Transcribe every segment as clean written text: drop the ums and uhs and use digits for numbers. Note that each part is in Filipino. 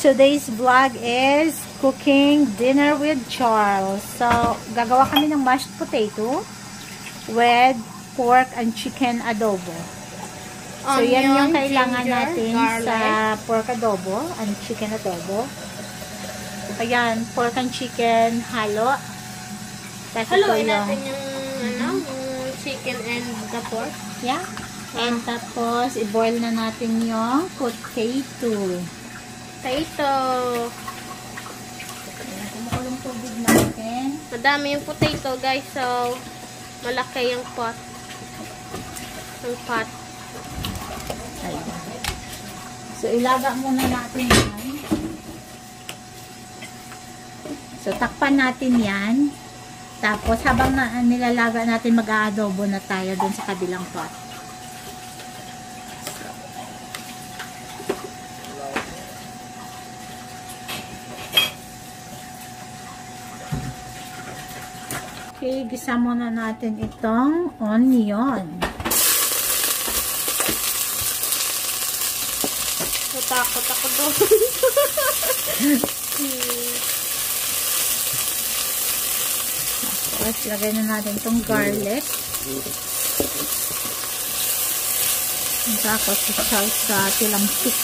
today's vlog is cooking dinner with Charles. So, gagawa kami ng mashed potato with pork and chicken adobo. So, yan yung kailangan natin sa pork adobo and chicken adobo. Ayan, pork and chicken halo. Haluin natin yung chicken and the pork. Yeah. And tapos, i-boil na natin yung potato. Kumukulong tubig natin. Madami yung potato, guys. So, malaki yung pot. Yung pot. Ayan. So, ilaga muna natin yan. So, takpan natin yan. Tapos, habang nilalaga natin, mag-aadobo na tayo dun sa kabilang pot. Okay, gisa muna natin itong onion. Natakot ako doon. Tapos, lagay na natin itong garlic. Tapos, sa tilampik.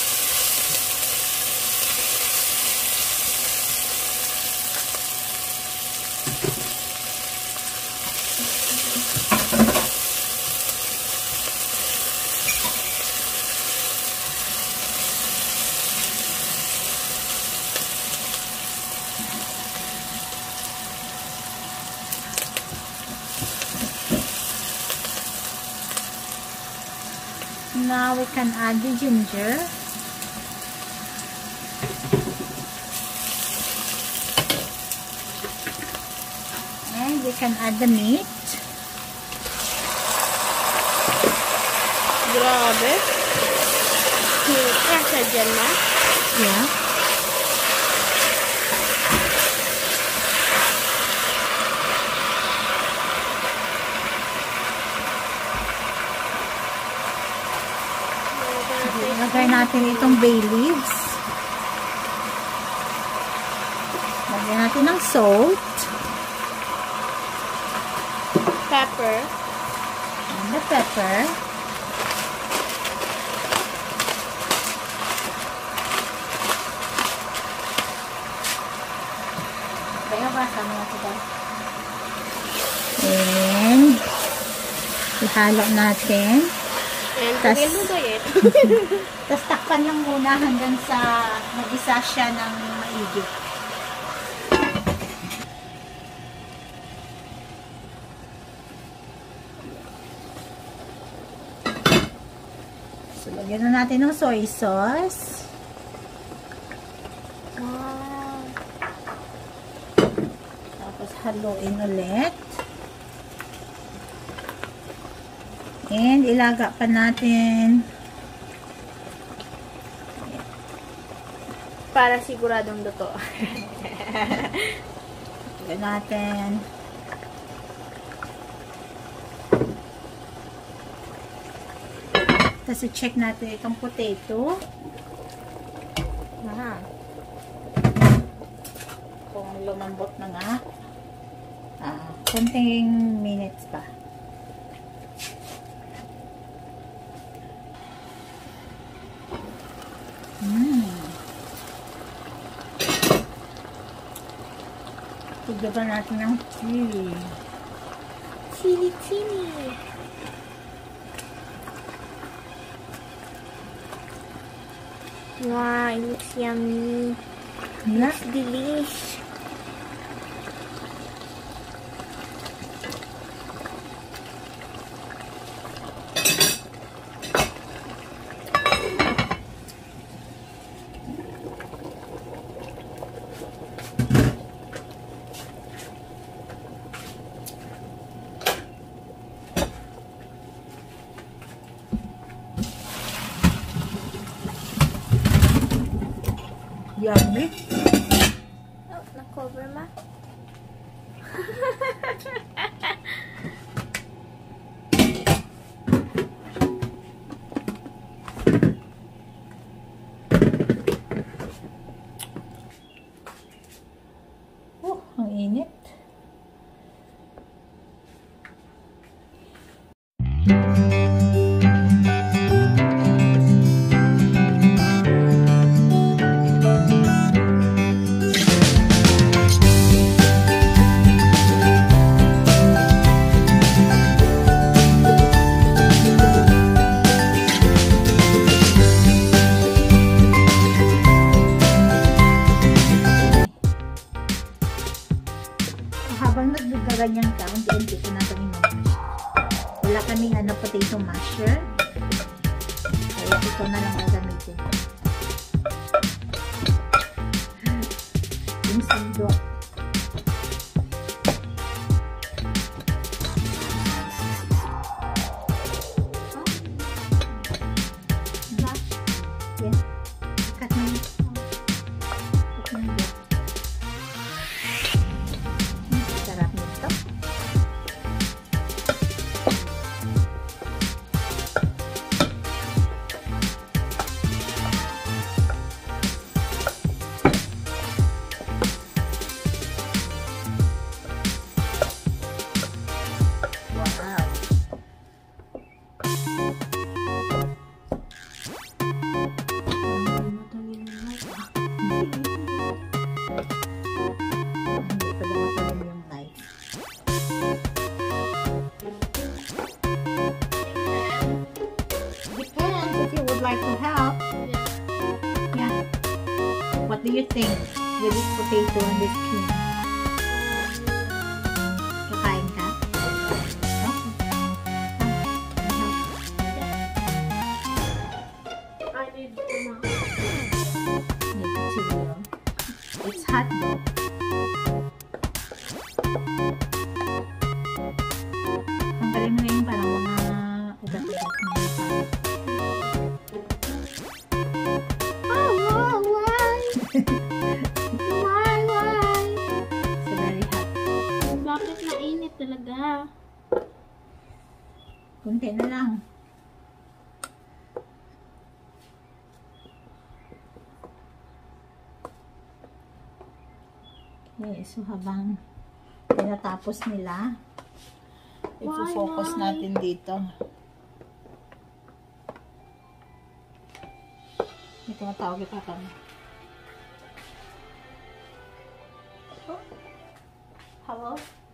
Now we can add the ginger. And we can add the meat. Grabe. Kasa dyan na. Yeah. Lagay natin itong bay leaves. Lagyan natin ng salt. Pepper. And the pepper. Kaya basa mo natin ito. And ihalo natin. Tapos takpan lang muna hanggang sa mag-isa siya ng maigi. So, lagyan na natin ng soy sauce. Wow. Tapos haluin ulit. And ilaga pa natin. Para siguradong luto. Ilaga natin. Tapos i-check natin itong potato. Kung lumambot na nga. Konting minutes pa. Tugdagan natin ng chili. Chili. Wow, it looks yummy. Looks delish. Yummy. Oh, na-cover ma. Ang init. Habang naggaganyan ka, unti-unti ko na ito minamash. Wala kaming potato masher. Kaya ito na lang gagamitin. Yung sandok. Yes. Cut mo. Sarap nito. Like to help. Yeah. What do you think with this potato and this cream? Kakain ka? I need to Need to chill. It's hot though. Ang galing mo yung parang mga ugat-ugat na so very hot. Bakit mainit talaga? Kunti na lang. Okay, so habang tinatapos nila, i-focus natin dito. May tumatawag yung papa mo. Hello?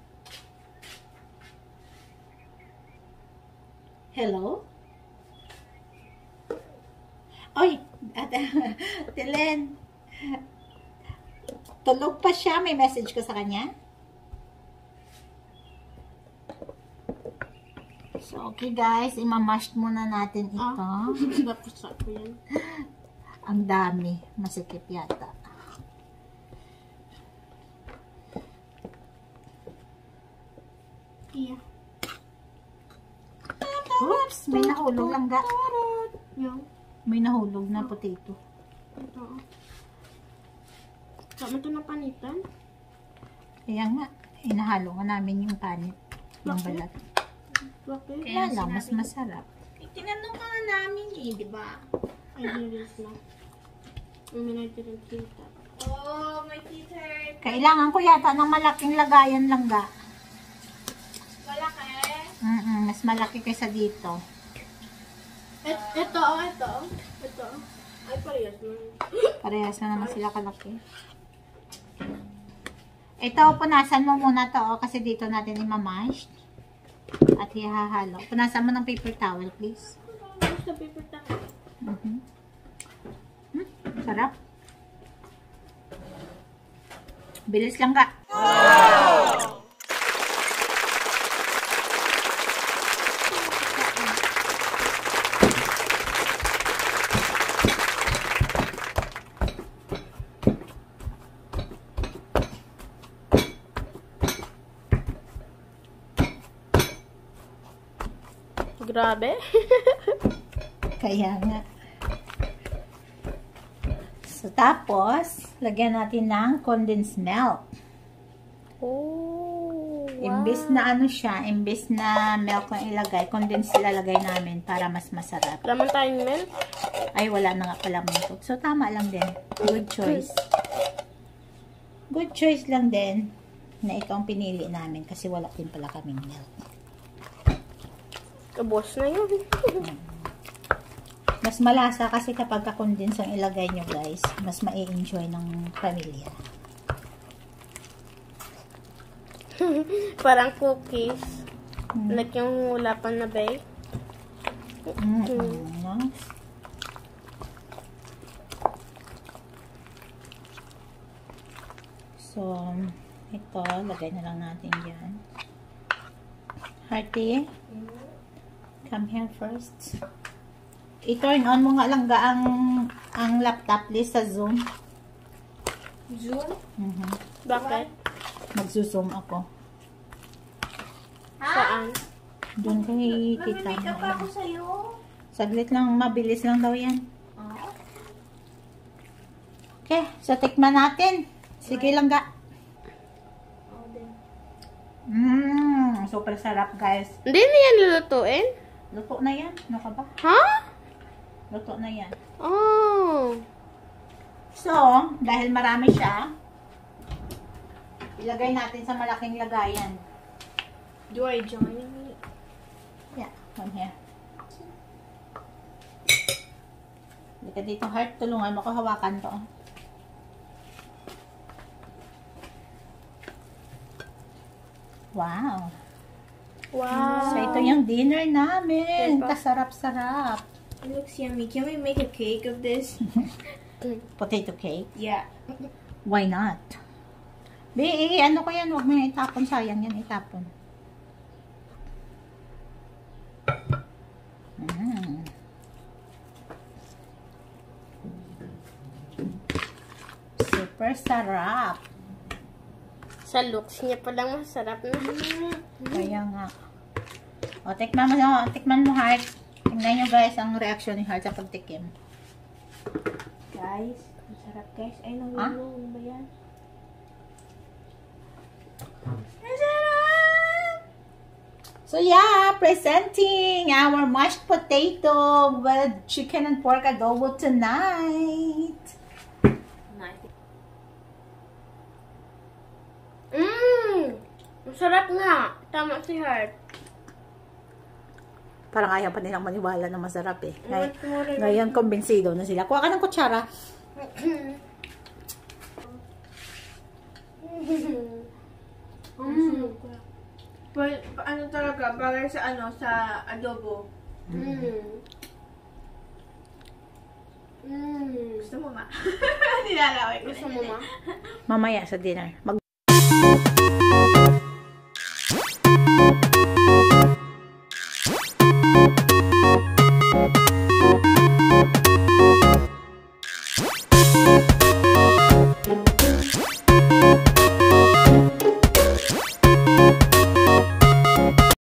Hello? Oy! Tilen! Tulog pa siya. May message ko sa kanya. So, okay guys. Imamash muna natin ito. Tapos ako yan. Ang dami. Masikip yata. Yeah. Oops! May nahulog lang ga. Yung. May nahulog na potato. Ito. Saan mo ito napanitan? Kaya nga, inahalo nga namin yung panit. Yung balat. Bakit? Kaya lang, mas masarap. Tinanong ka nga namin eh, di ba? I didn't know. I mean, I didn't think that. Oh, my teacher. Kailangan ko yata ng malaking lagayan lang ga. Malaki. Mas malaki kaysa dito. Ito. Ay, parehas mo. Parehas na naman sila kalaki. Ito, punasan mo muna to kasi dito natin imamash. At ihahalo. Punasan mo ng paper towel, please. Basta paper towel. Sarap. Bilis lang ka. Grabe. Kaya nga. So, tapos, lagyan natin ng condensed milk. Oh, wow. Imbis na ano siya, imbis na milk ang ilagay, condensed ilalagay namin para mas masarap. Laman tayong milk. Ay, wala na nga pala milk. So, tama lang din. Good choice. Good choice lang din. na ito ang pinili namin kasi wala din pala kaming milk. Ubos na yun. Mas malasa kasi kapag ka-condense ang ilagay nyo guys, mas ma-enjoy ng pamilya. Parang cookies. Like yung wala pa na bake. Nice. So, ito, lagay na lang natin dyan. Hearty, come here first. I-turn on mo nga lang ang laptop please sa Zoom. Zoom? Bakit? Magzo-zoom ako. Saan? Doon kay tita Mag-makeup mo. ako sa'yo. Saglit lang, mabilis lang daw yan. Oh. Okay, so tikman natin. Sige lang ga. Oh, din. Super sarap guys. Hindi na yan lulutuin? Luto na yan. Ano ka ba? Ha? Luto na yan. Oh. So, dahil marami siya, ilagay natin sa malaking lagayan. Do I join me? Yeah, come here. Halika dito, Heart. Tulungan mo ko hawakan to. Wow. Wow. So, ito yung dinner namin. Diba? Kasarap-sarap. It looks yummy. Can we make a cake of this? Potato cake. Yeah. Why not? Ano ko yan? Huwag mo yan itapon. Sayang yan itapon. Super sarap. Sa looks niya palang masarap na. Kaya nga. O, tikman mo, Heart. Tingnan nyo guys ang reaction ni Heart sa pagtikim. Guys, masarap guys. Ay, Ah? nangulo. Ano ba yan? So yeah, presenting our mashed potato with chicken and pork adobo tonight. Nice. Masarap nga. Tama si Heart. Parang ayaw pa nilang maniwala na masarap eh. Mas mura na. Ngayon, kumbinsido na sila. Kuha ka ng kutsara. Ano talaga? Bagay sa sa adobo. Gusto mo ma? Nilalaway ko. Gusto mo ma? Mamaya sa dinner.